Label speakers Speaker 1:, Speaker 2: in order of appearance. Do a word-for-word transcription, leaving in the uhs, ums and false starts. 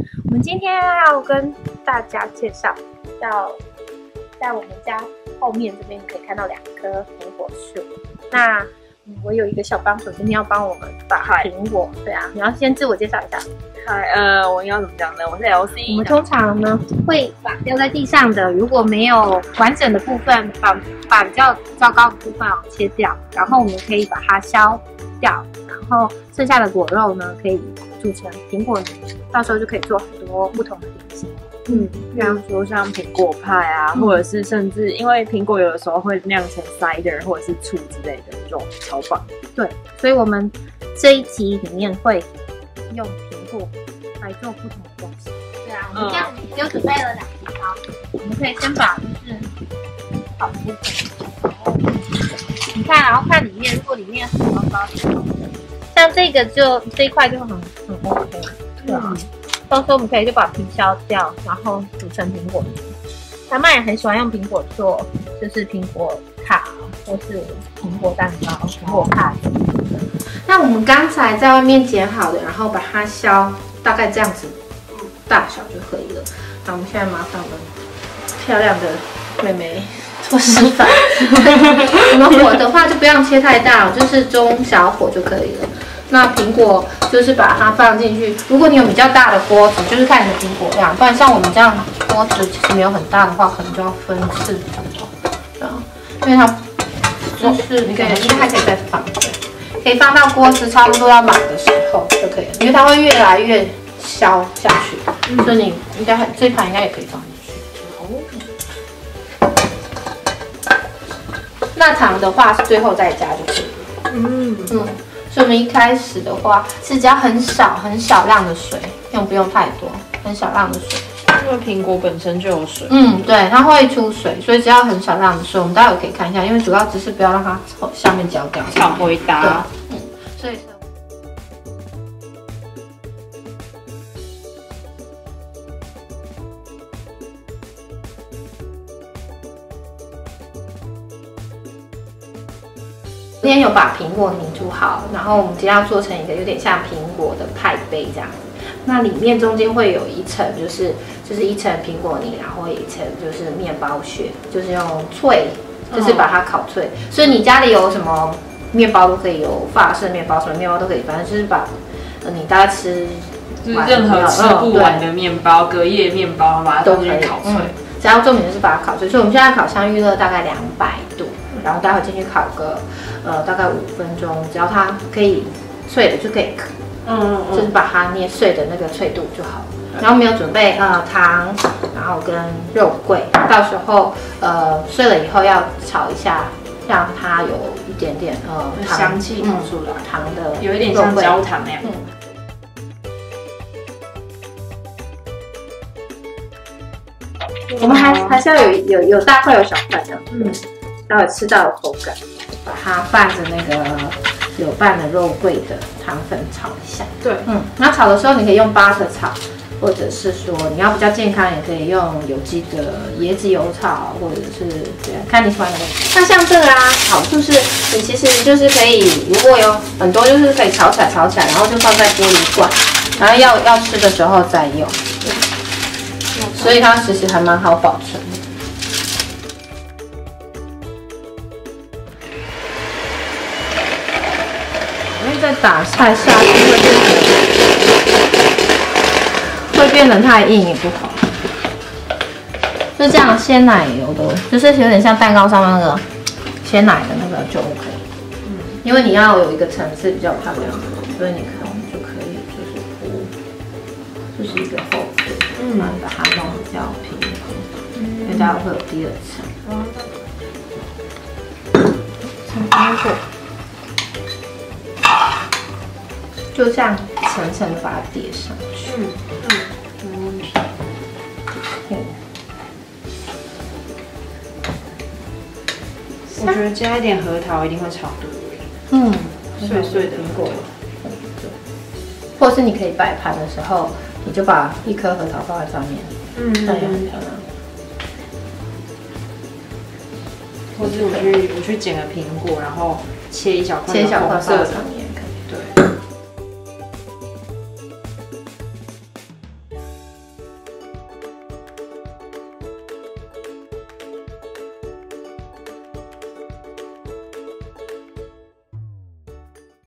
Speaker 1: 我们今天要跟大家介绍，到在我们家后面这边可以看到两棵苹果树。那、嗯、我有一个小帮手，今天要帮我们把苹果，对啊，你要先自我介绍一下。
Speaker 2: 嗨，呃，我应该怎么讲呢？我是 L C。
Speaker 1: 我们通常呢会把掉在地上的，如果没有完整的部分，把把比较糟糕的部分切掉，然后我们可以把它削掉，然后剩下的果肉呢可以煮成苹果泥，到时候就可以做很多不同的点心。
Speaker 2: 嗯，比方说像苹果派啊，嗯、或者是甚至因为苹果有的时候会酿成 cider 或者是醋之类的这种超棒。
Speaker 1: 对，所以我们这一集里面会用苹果来做不同的东西。对啊，我们这样就准备了两皮包，我们可以先把就是好的部分，你看，然后看里面，如果里面很糟糕的，像这个就这一块就很很 OK， 对啊。嗯，到时候我们可以就把皮削掉，然后煮成苹果泥。妈妈也很喜欢用苹果做，就是苹果塔或是苹果蛋糕、苹果派。那我们刚才在外面剪好的，然后把它削大概这样子大小就可以了。那我们现在麻烦我们漂亮的妹妹做示范。我们火的话就不要切太大，就是中小火就可以了。那苹果就是把它放进去，如果你有比较大的锅子，就是看你的苹果量，不然像我们这样锅子其实没有很大的话，可能就要分四种，这样，因为它就是你可以，应该还可以再放，可以放到锅子差不多要满的时候就可以了，因为它会越来越消下去，嗯、所以你应该这一盘应该也可以放进去。那糖的话是最后再加就可以了。嗯嗯。所以我们一开始的话是只要很少很少量的水，用不用太多，很少量的水。
Speaker 2: 因为苹果本身就有水。
Speaker 1: 嗯，对，它会出水，所以只要很少量的水，我们待会可以看一下，因为主要只是不要让它下面焦掉。
Speaker 2: 好回答。
Speaker 1: 嗯，所以。今天有把苹果泥煮好，然后我们今天要做成一个有点像苹果的派杯这样子。那里面中间会有一层，就是就是一层苹果泥，然后一层就是面包屑，就是用脆，就是把它烤脆。嗯、所以你家里有什么面包都可以，有法式面包，什么面包都可以，反正就是把呃你大家吃，
Speaker 2: 就是任何吃不完的面包、隔夜面包，把它都可以烤脆。嗯、
Speaker 1: 只要重点就是把它烤脆。所以我们现在烤箱预热大概两百度。然后待会进去烤个，呃，大概五分钟，只要它可以脆的就可以，嗯嗯，就是把它捏碎的那个脆度就好。然后我们有准备呃糖，然后跟肉桂，到时候呃碎了以后要炒一下，让它有一点点呃
Speaker 2: 香气冒出来，
Speaker 1: 糖的
Speaker 2: 有一点像焦糖那样。嗯。
Speaker 1: 我们还还是要有有有大块有小块的，嗯。待会吃到的口感，把它拌着那个有拌的肉桂的糖粉炒一下。
Speaker 2: 对，
Speaker 1: 嗯，那炒的时候你可以用 butter 炒，或者是说你要比较健康，也可以用有机的椰子油炒，或者是对，看你喜欢的。那像这个啊，好处是你其实就是可以，如果有很多就是可以炒起来炒起来，然后就放在玻璃罐，然后要要吃的时候再用。所以它其实还蛮好保存的。再打菜下去会变得会变得太硬也不好，就这样鲜奶油的，就是有点像蛋糕上面那个鲜奶的那个就 OK。嗯，因为你要有一个层次比较漂亮，所以你可能就可以就是铺，就是一个厚度，嗯，然后把它弄比较平衡，因为待会会有第二层。层苹果。就这样层层的把它叠上去。嗯嗯，没问题。嗯。
Speaker 2: 我觉得加一点核桃一定会炒对味。
Speaker 1: 嗯，
Speaker 2: 碎碎的苹果。
Speaker 1: 对。或者是你可以摆盘的时候，你就把一颗核桃放在上面，嗯，这样也很漂亮。
Speaker 2: 或者我去我去剪个苹果，然后切一小块，
Speaker 1: 切一小块放在上面。